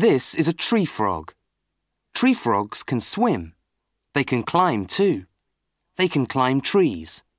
This is a tree frog. Tree frogs can swim. They can climb too. They can climb trees.